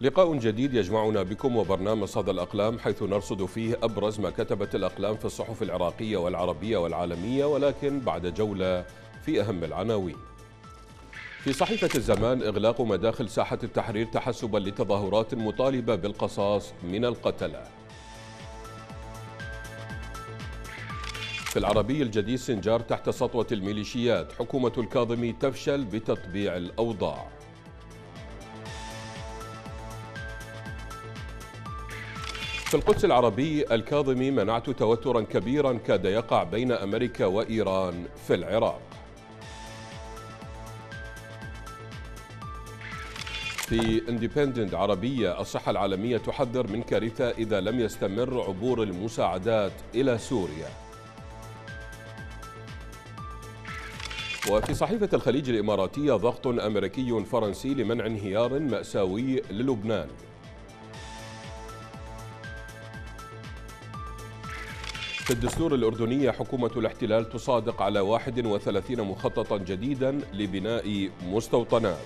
لقاء جديد يجمعنا بكم وبرنامج صدى الأقلام، حيث نرصد فيه أبرز ما كتبت الأقلام في الصحف العراقية والعربية والعالمية، ولكن بعد جولة في أهم العناوين. في صحيفة الزمان: إغلاق مداخل ساحة التحرير تحسبا لتظاهرات مطالبة بالقصاص من القتلة. في العربي الجديد: سنجار تحت سطوة الميليشيات، حكومة الكاظمي تفشل بتطبيع الأوضاع. في القدس العربي: الكاظمي: منعت توترا كبيرا كاد يقع بين أمريكا وإيران في العراق. في اندبندنت عربية: الصحة العالمية تحذر من كارثة إذا لم يستمر عبور المساعدات إلى سوريا. وفي صحيفة الخليج الإماراتية: ضغط أمريكي فرنسي لمنع انهيار مأساوي للبنان. في الدستور الأردني: حكومة الاحتلال تصادق على 31 مخططا جديدا لبناء مستوطنات.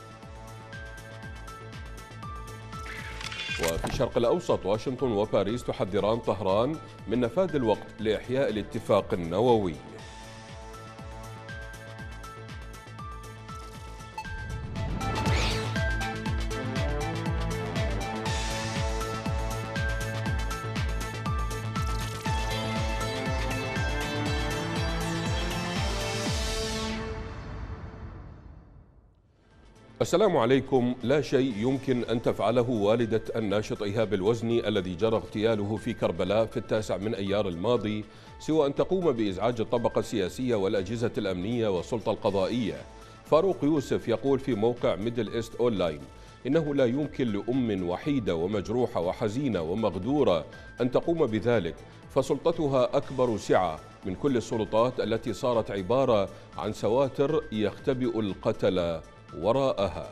وفي الشرق الأوسط: واشنطن وباريس تحذران طهران من نفاذ الوقت لإحياء الاتفاق النووي. السلام عليكم. لا شيء يمكن أن تفعله والدة الناشط إيهاب الوزني الذي جرى اغتياله في كربلاء في 9 من أيار الماضي سوى أن تقوم بإزعاج الطبقة السياسية والأجهزة الأمنية والسلطة القضائية. فاروق يوسف يقول في موقع ميدل إيست أونلاين: إنه لا يمكن لأم وحيدة ومجروحة وحزينة ومغدورة أن تقوم بذلك، فسلطتها أكبر سعة من كل السلطات التي صارت عبارة عن سواتر يختبئ القتلة وراءها.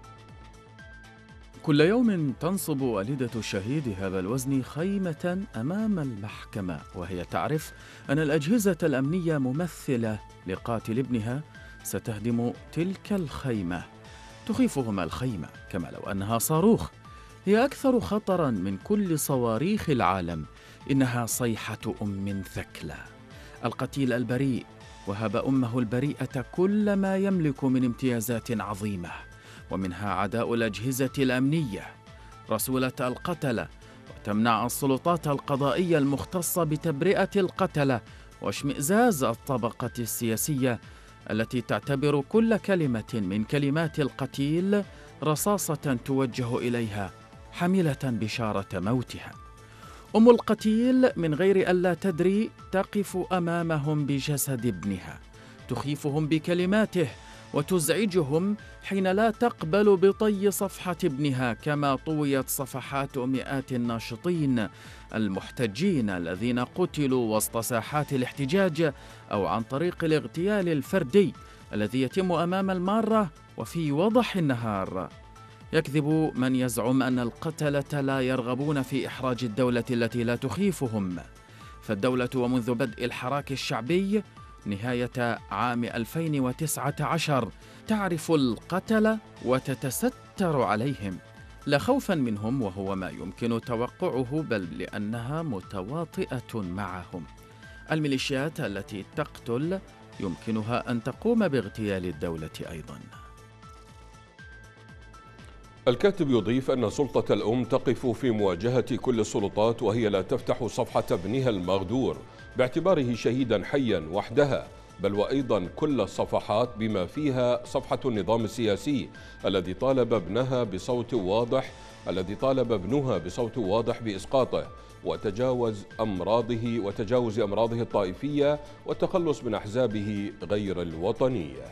كل يوم تنصب والدة الشهيد إيهاب الوزني خيمة أمام المحكمة وهي تعرف أن الأجهزة الأمنية ممثلة لقاتل ابنها ستهدم تلك الخيمة. تخيفهم الخيمة كما لو أنها صاروخ، هي أكثر خطراً من كل صواريخ العالم. إنها صيحة أم ثكلى. القتيل البريء وهب أمه البريئة كل ما يملك من امتيازات عظيمة، ومنها عداء الأجهزة الأمنية، رسولة القتلة، وتمنع السلطات القضائية المختصة بتبرئة القتلة، واشمئزاز الطبقة السياسية التي تعتبر كل كلمة من كلمات القتيل رصاصة توجه إليها حاملة بشارة موتها. أم القتيل من غير ألا تدري تقف أمامهم بجسد ابنها، تخيفهم بكلماته وتزعجهم حين لا تقبل بطي صفحة ابنها، كما طويت صفحات مئات الناشطين المحتجين الذين قتلوا وسط ساحات الاحتجاج أو عن طريق الاغتيال الفردي الذي يتم أمام المارة وفي وضح النهار. يكذب من يزعم أن القتلة لا يرغبون في إحراج الدولة التي لا تخيفهم، فالدولة ومنذ بدء الحراك الشعبي نهاية عام 2019 تعرف القتلة وتتستر عليهم، لا خوفا منهم وهو ما يمكن توقعه، بل لأنها متواطئة معهم. الميليشيات التي تقتل يمكنها أن تقوم باغتيال الدولة أيضا. الكاتب يضيف أن سلطة الأم تقف في مواجهة كل السلطات وهي لا تفتح صفحة ابنها المغدور باعتباره شهيدا حيا وحدها، بل وأيضا كل الصفحات بما فيها صفحة النظام السياسي الذي طالب ابنها بصوت واضح بإسقاطه وتجاوز أمراضه الطائفية والتخلص من أحزابه غير الوطنية.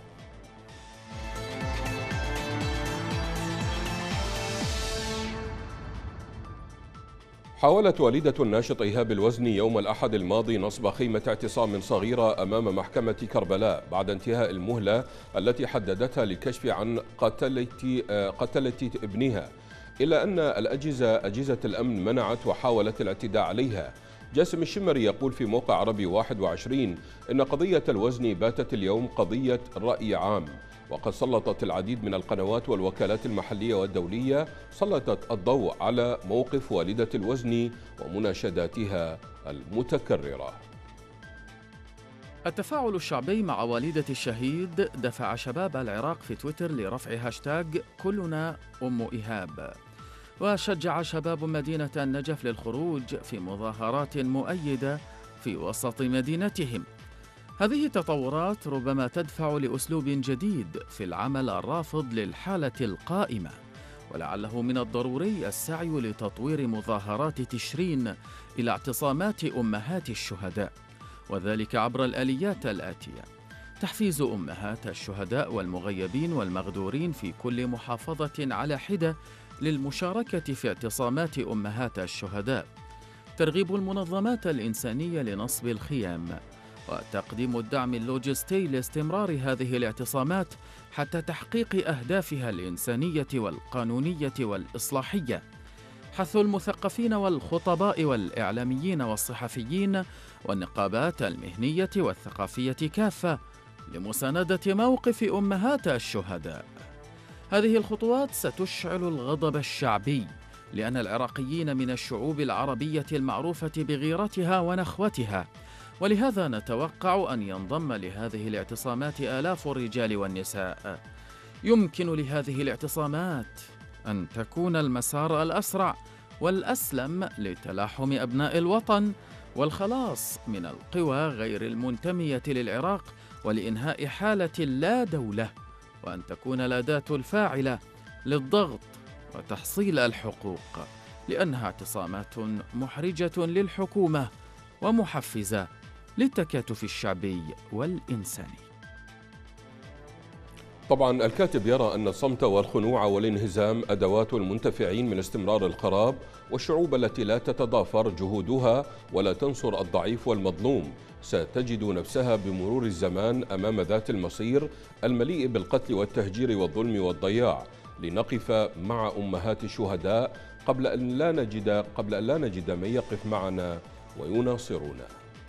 حاولت والدة الناشط إيهاب الوزني يوم الأحد الماضي نصب خيمة اعتصام صغيرة أمام محكمة كربلاء بعد انتهاء المهلة التي حددتها للكشف عن قتلة ابنها، إلا أن أجهزة الأمن منعت وحاولت الاعتداء عليها. جاسم الشمري يقول في موقع عربي 21 إن قضية الوزني باتت اليوم قضية رأي عام، وقد سلطت العديد من القنوات والوكالات المحلية والدولية سلطت الضوء على موقف والدة الوزني ومناشداتها المتكررة. التفاعل الشعبي مع والدة الشهيد دفع شباب العراق في تويتر لرفع هاشتاغ كلنا أم إيهاب، وشجع شباب مدينة النجف للخروج في مظاهرات مؤيدة في وسط مدينتهم. هذه التطورات ربما تدفع لأسلوب جديد في العمل الرافض للحالة القائمة، ولعله من الضروري السعي لتطوير مظاهرات تشرين إلى اعتصامات أمهات الشهداء، وذلك عبر الآليات الآتية: تحفيز أمهات الشهداء والمغيبين والمغدورين في كل محافظة على حدة للمشاركة في اعتصامات أمهات الشهداء، ترغيب المنظمات الإنسانية لنصب الخيام، وتقديم الدعم اللوجستي لاستمرار هذه الاعتصامات حتى تحقيق أهدافها الإنسانية والقانونية والإصلاحية، حث المثقفين والخطباء والإعلاميين والصحفيين والنقابات المهنية والثقافية كافة لمساندة موقف أمهات الشهداء. هذه الخطوات ستشعل الغضب الشعبي، لأن العراقيين من الشعوب العربية المعروفة بغيرتها ونخوتها، ولهذا نتوقع أن ينضم لهذه الاعتصامات آلاف الرجال والنساء. يمكن لهذه الاعتصامات أن تكون المسار الأسرع والأسلم لتلاحم أبناء الوطن والخلاص من القوى غير المنتمية للعراق ولإنهاء حالة اللا دولة، وأن تكون الأداة الفاعلة للضغط وتحصيل الحقوق، لأنها اعتصامات محرجة للحكومة ومحفزة للتكاتف الشعبي والإنساني. طبعا الكاتب يرى أن الصمت والخنوع والانهزام أدوات المنتفعين من استمرار الخراب، والشعوب التي لا تتضافر جهودها ولا تنصر الضعيف والمظلوم ستجد نفسها بمرور الزمان أمام ذات المصير المليء بالقتل والتهجير والظلم والضياع. لنقف مع أمهات الشهداء قبل أن لا نجد من يقف معنا ويناصرنا.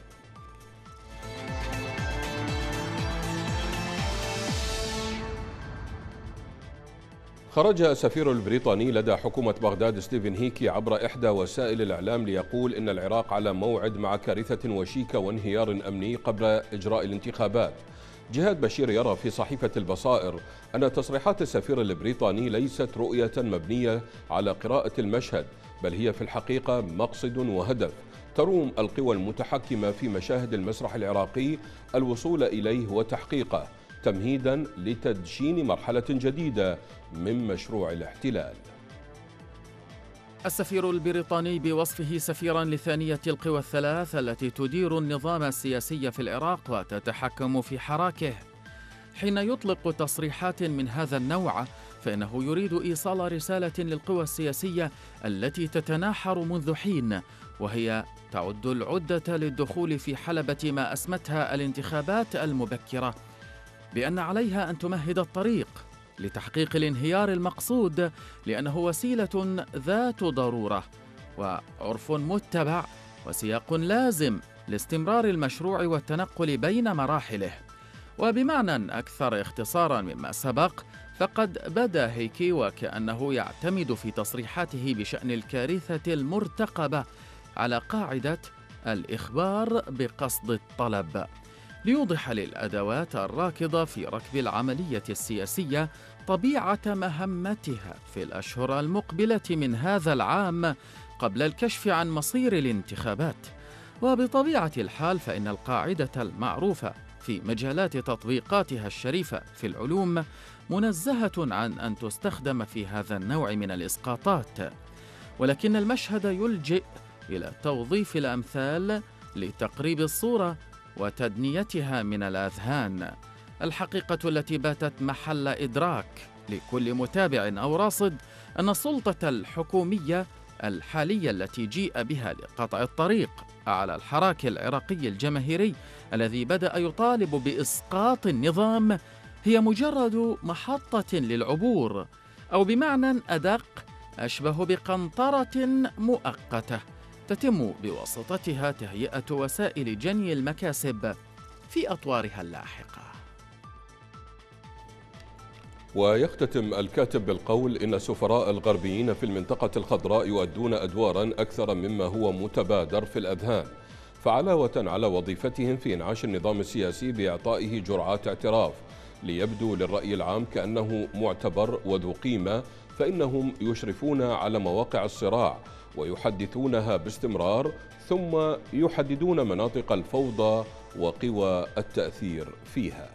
خرج السفير البريطاني لدى حكومة بغداد ستيفن هيكي عبر إحدى وسائل الإعلام ليقول إن العراق على موعد مع كارثة وشيكة وانهيار أمني قبل إجراء الانتخابات. جهاد بشير يرى في صحيفة البصائر أن تصريحات السفير البريطاني ليست رؤية مبنية على قراءة المشهد، بل هي في الحقيقة مقصد وهدف تروم القوى المتحكمة في مشاهد المسرح العراقي الوصول إليه وتحقيقه، تمهيدا لتدشين مرحلة جديدة من مشروع الاحتلال. السفير البريطاني بوصفه سفيرا لثانية القوى الثلاث التي تدير النظام السياسي في العراق وتتحكم في حراكه، حين يطلق تصريحات من هذا النوع فإنه يريد إيصال رسالة للقوى السياسية التي تتناحر منذ حين، وهي تعد العدة للدخول في حلبة ما أسمتها الانتخابات المبكرة، بأن عليها أن تمهد الطريق لتحقيق الانهيار المقصود، لأنه وسيلة ذات ضرورة وعرف متبع وسياق لازم لاستمرار المشروع والتنقل بين مراحله. وبمعنى أكثر اختصارا مما سبق، فقد بدا هيكي وكأنه يعتمد في تصريحاته بشأن الكارثة المرتقبة على قاعدة الإخبار بقصد الطلب، ليوضح للأدوات الراكضة في ركب العملية السياسية طبيعة مهمتها في الأشهر المقبلة من هذا العام قبل الكشف عن مصير الانتخابات. وبطبيعة الحال فإن القاعدة المعروفة في مجالات تطبيقاتها الشريفة في العلوم منزهة عن أن تستخدم في هذا النوع من الإسقاطات، ولكن المشهد يلجئ إلى توظيف الأمثال لتقريب الصورة وتدنيتها من الأذهان. الحقيقة التي باتت محل إدراك لكل متابع أو راصد أن السلطة الحكومية الحالية التي جيء بها لقطع الطريق على الحراك العراقي الجماهيري الذي بدأ يطالب بإسقاط النظام هي مجرد محطة للعبور، أو بمعنى أدق أشبه بقنطرة مؤقتة تتم بواسطتها تهيئة وسائل جني المكاسب في أطوارها اللاحقة. ويختتم الكاتب بالقول إن السفراء الغربيين في المنطقة الخضراء يؤدون أدوارا أكثر مما هو متبادر في الأذهان، فعلاوة على وظيفتهم في إنعاش النظام السياسي بإعطائه جرعات اعتراف ليبدو للرأي العام كأنه معتبر وذو قيمة، فإنهم يشرفون على مواقع الصراع ويحدثونها باستمرار، ثم يحددون مناطق الفوضى وقوى التأثير فيها.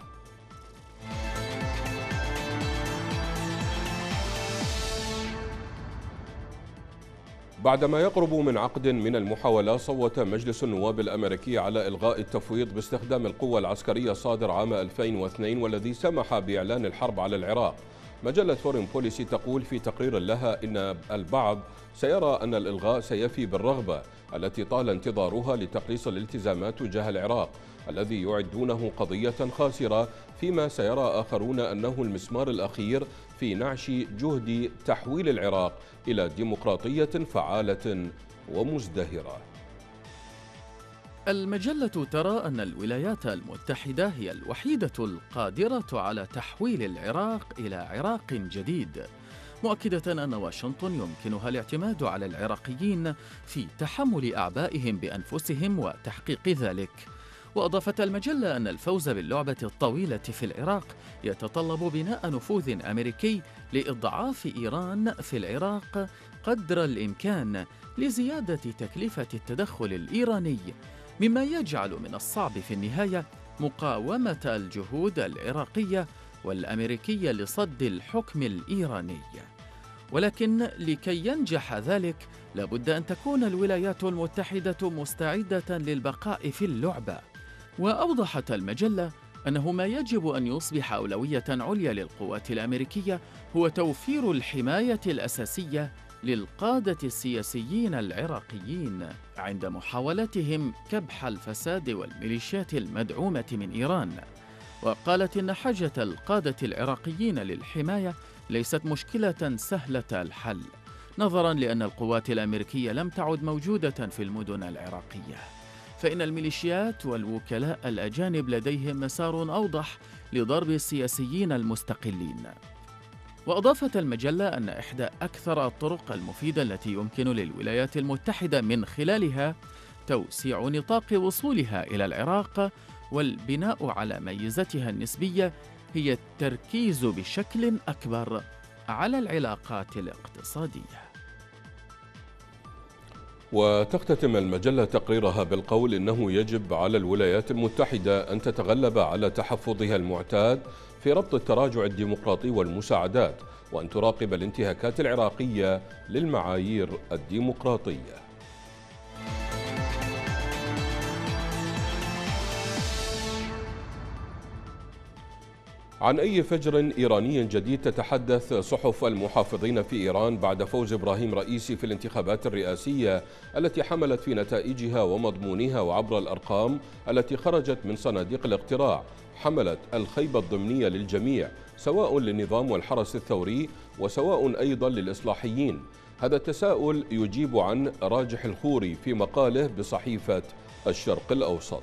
بعدما يقرب من عقد من المحاولات، صوت مجلس النواب الأمريكي على إلغاء التفويض باستخدام القوة العسكرية الصادر عام 2002 والذي سمح بإعلان الحرب على العراق. مجلة فورين بوليسي تقول في تقرير لها إن البعض سيرى أن الإلغاء سيفي بالرغبة التي طال انتظارها لتقليص الالتزامات تجاه العراق الذي يعدونه قضية خاسرة، فيما سيرى آخرون أنه المسمار الأخير في نعش جهد تحويل العراق إلى ديمقراطية فعالة ومزدهرة. المجلة ترى أن الولايات المتحدة هي الوحيدة القادرة على تحويل العراق إلى عراق جديد، مؤكدة أن واشنطن يمكنها الاعتماد على العراقيين في تحمل أعبائهم بأنفسهم وتحقيق ذلك. وأضافت المجلة أن الفوز باللعبة الطويلة في العراق يتطلب بناء نفوذ أمريكي لإضعاف إيران في العراق قدر الإمكان لزيادة تكلفة التدخل الإيراني، مما يجعل من الصعب في النهاية مقاومة الجهود العراقية والأمريكية لصد الحكم الإيراني. ولكن لكي ينجح ذلك لابد أن تكون الولايات المتحدة مستعدة للبقاء في اللعبة. وأوضحت المجلة أنه ما يجب أن يصبح أولوية عليا للقوات الأمريكية هو توفير الحماية الأساسية للقادة السياسيين العراقيين عند محاولتهم كبح الفساد والميليشيات المدعومة من إيران. وقالت إن حاجة القادة العراقيين للحماية ليست مشكلة سهلة الحل، نظراً لأن القوات الأمريكية لم تعد موجودة في المدن العراقية، فإن الميليشيات والوكلاء الأجانب لديهم مسار أوضح لضرب السياسيين المستقلين. وأضافت المجلة أن إحدى أكثر الطرق المفيدة التي يمكن للولايات المتحدة من خلالها توسيع نطاق وصولها إلى العراق والبناء على ميزتها النسبية هي التركيز بشكل أكبر على العلاقات الاقتصادية. وتختتم المجلة تقريرها بالقول إنه يجب على الولايات المتحدة أن تتغلب على تحفظها المعتاد في ربط التراجع الديمقراطي والمساعدات، وأن تراقب الانتهاكات العراقية للمعايير الديمقراطية. عن أي فجر إيراني جديد تتحدث صحف المحافظين في إيران بعد فوز إبراهيم رئيسي في الانتخابات الرئاسية التي حملت في نتائجها ومضمونها وعبر الأرقام التي خرجت من صناديق الاقتراع حملت الخيبة الضمنية للجميع، سواء للنظام والحرس الثوري وسواء أيضا للإصلاحيين. هذا التساؤل يجيب عن راجح الخوري في مقاله بصحيفة الشرق الأوسط.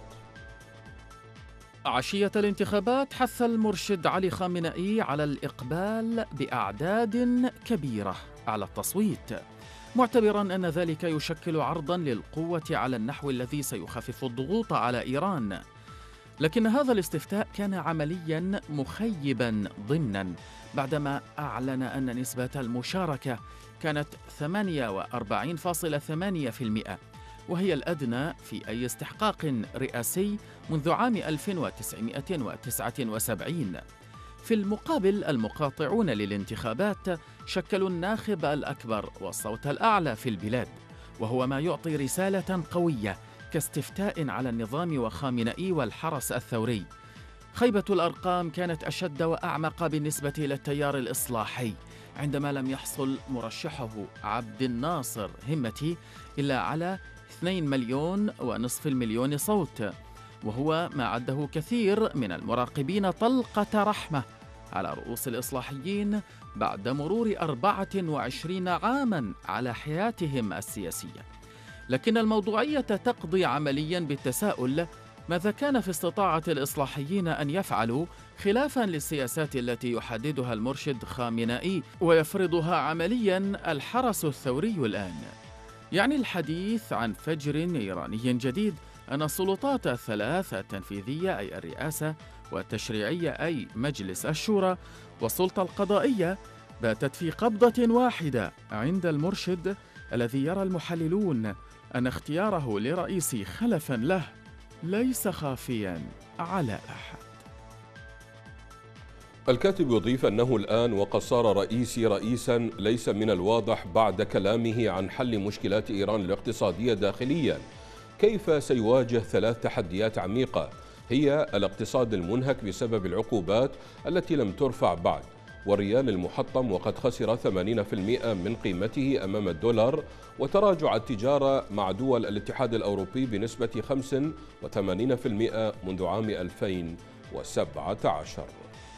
عشية الانتخابات حث المرشد علي خامنئي على الإقبال بأعداد كبيرة على التصويت، معتبراً أن ذلك يشكل عرضاً للقوة على النحو الذي سيخفف الضغوط على إيران. لكن هذا الاستفتاء كان عملياً مخيباً ضمناً بعدما أعلن أن نسبة المشاركة كانت 48.8%، وهي الأدنى في أي استحقاق رئاسي منذ عام 1979. في المقابل المقاطعون للانتخابات شكلوا الناخب الأكبر والصوت الأعلى في البلاد، وهو ما يعطي رسالة قوية كاستفتاء على النظام وخامنئي والحرس الثوري. خيبة الأرقام كانت أشد وأعمق بالنسبة إلى التيار الإصلاحي، عندما لم يحصل مرشحه عبد الناصر همتي إلا على 2.5 مليون صوت، وهو ما عده كثير من المراقبين طلقة رحمة على رؤوس الإصلاحيين بعد مرور 24 عاماً على حياتهم السياسية. لكن الموضوعية تقضي عملياً بالتساؤل: ماذا كان في استطاعة الإصلاحيين أن يفعلوا خلافاً للسياسات التي يحددها المرشد خامنئي ويفرضها عملياً الحرس الثوري الآن؟ يعني الحديث عن فجر إيراني جديد أن السلطات الثلاث التنفيذية أي الرئاسة والتشريعية أي مجلس الشورى والسلطة القضائية باتت في قبضة واحدة عند المرشد الذي يرى المحللون أن اختياره لرئيس خلفاً له ليس خافياً على أحد. الكاتب يضيف أنه الآن وقد صار رئيسا ليس من الواضح بعد كلامه عن حل مشكلات إيران الاقتصادية داخلياً كيف سيواجه ثلاث تحديات عميقة، هي الاقتصاد المنهك بسبب العقوبات التي لم ترفع بعد، والريال المحطم وقد خسر 80% من قيمته أمام الدولار، وتراجع التجارة مع دول الاتحاد الأوروبي بنسبة 85% منذ عام 2017.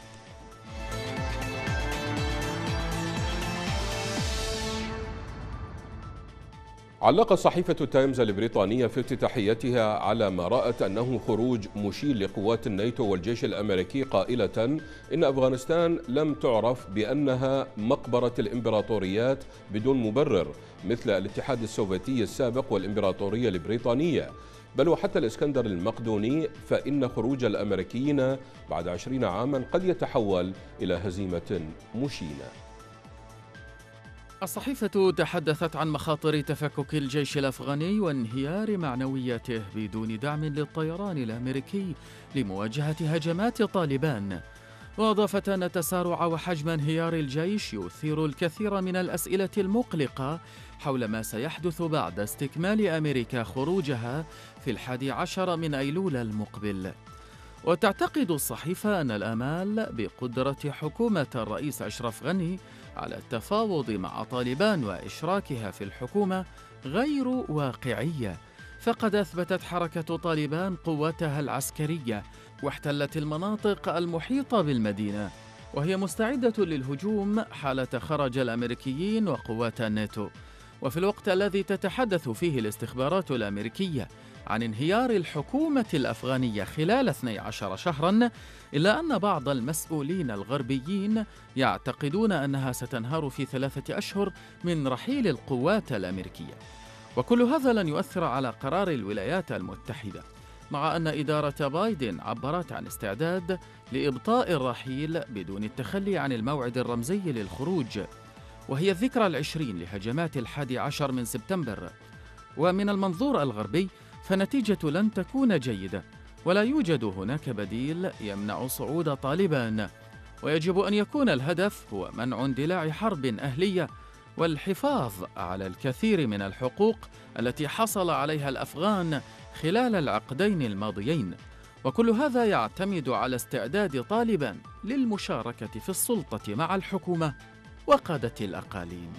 علق صحيفة التايمز البريطانية في افتتاحيتها على ما رأت أنه خروج مشير لقوات الناتو والجيش الأمريكي قائلة إن أفغانستان لم تعرف بأنها مقبرة الإمبراطوريات بدون مبرر مثل الاتحاد السوفيتي السابق والإمبراطورية البريطانية، بل وحتى الإسكندر المقدوني، فإن خروج الأمريكيين بعد 20 عاما قد يتحول إلى هزيمة مشينة. الصحيفة تحدثت عن مخاطر تفكك الجيش الأفغاني وانهيار معنوياته بدون دعم للطيران الأمريكي لمواجهة هجمات طالبان، وأضافت أن تسارع وحجم انهيار الجيش يثير الكثير من الأسئلة المقلقة حول ما سيحدث بعد استكمال أمريكا خروجها في 11 من أيلول المقبل. وتعتقد الصحيفة أن الآمال بقدرة حكومة الرئيس أشرف غني على التفاوض مع طالبان وإشراكها في الحكومة غير واقعية، فقد أثبتت حركة طالبان قوتها العسكرية واحتلت المناطق المحيطة بالمدينة، وهي مستعدة للهجوم حالة خرج الأمريكيين وقوات الناتو. وفي الوقت الذي تتحدث فيه الاستخبارات الأمريكية عن انهيار الحكومة الأفغانية خلال 12 شهراً، إلا أن بعض المسؤولين الغربيين يعتقدون أنها ستنهار في 3 أشهر من رحيل القوات الأمريكية. وكل هذا لن يؤثر على قرار الولايات المتحدة، مع أن إدارة بايدن عبرت عن استعداد لإبطاء الرحيل بدون التخلي عن الموعد الرمزي للخروج، وهي الذكرى 20 لهجمات 11 من سبتمبر. ومن المنظور الغربي فالنتيجة لن تكون جيدة، ولا يوجد هناك بديل يمنع صعود طالبان، ويجب أن يكون الهدف هو منع اندلاع حرب أهلية والحفاظ على الكثير من الحقوق التي حصل عليها الأفغان خلال العقدين الماضيين. وكل هذا يعتمد على استعداد طالبان للمشاركة في السلطة مع الحكومة وقادة الأقاليم.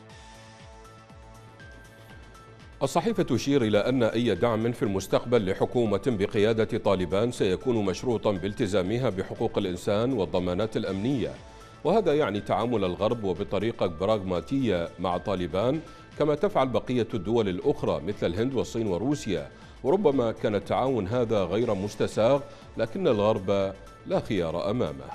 الصحيفة تشير إلى أن أي دعم في المستقبل لحكومة بقيادة طالبان سيكون مشروطا بالتزامها بحقوق الإنسان والضمانات الأمنية، وهذا يعني تعامل الغرب وبطريقة براغماتية مع طالبان كما تفعل بقية الدول الأخرى مثل الهند والصين وروسيا. وربما كان التعاون هذا غير مستساغ، لكن الغرب لا خيار أمامه.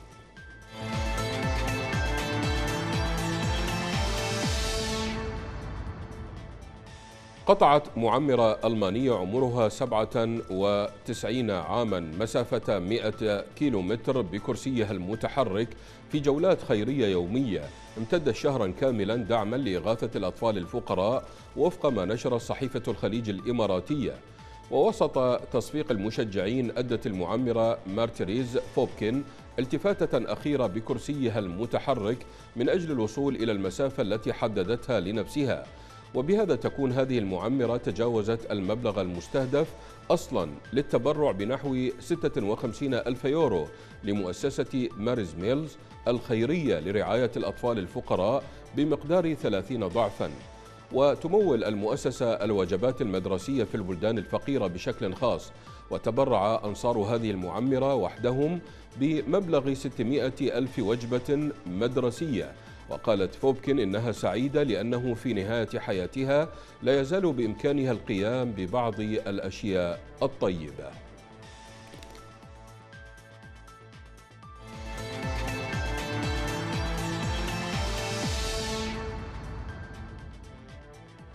قطعت معمرة ألمانية عمرها 97 عاما مسافة 100 كيلومتر بكرسيها المتحرك في جولات خيرية يومية امتدت شهرا كاملا دعما لإغاثة الأطفال الفقراء، وفق ما نشرت صحيفة الخليج الإماراتية. ووسط تصفيق المشجعين أدت المعمرة مارتريز فوبكين التفاتة أخيرة بكرسيها المتحرك من أجل الوصول إلى المسافة التي حددتها لنفسها، وبهذا تكون هذه المعمرة تجاوزت المبلغ المستهدف أصلا للتبرع بنحو 56 ألف يورو لمؤسسة ماريز ميلز الخيرية لرعاية الأطفال الفقراء بمقدار 30 ضعفا. وتمول المؤسسة الوجبات المدرسية في البلدان الفقيرة بشكل خاص، وتبرع أنصار هذه المعمرة وحدهم بمبلغ 600 ألف وجبة مدرسية. وقالت فوبكين إنها سعيدة لأنه في نهاية حياتها لا يزال بإمكانها القيام ببعض الأشياء الطيبة.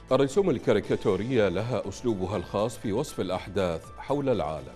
الرسوم الكاريكاتورية لها أسلوبها الخاص في وصف الأحداث حول العالم.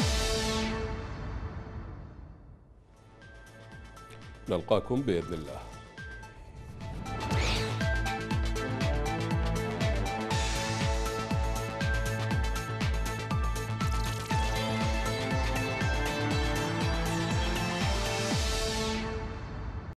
نلقاكم بإذن الله.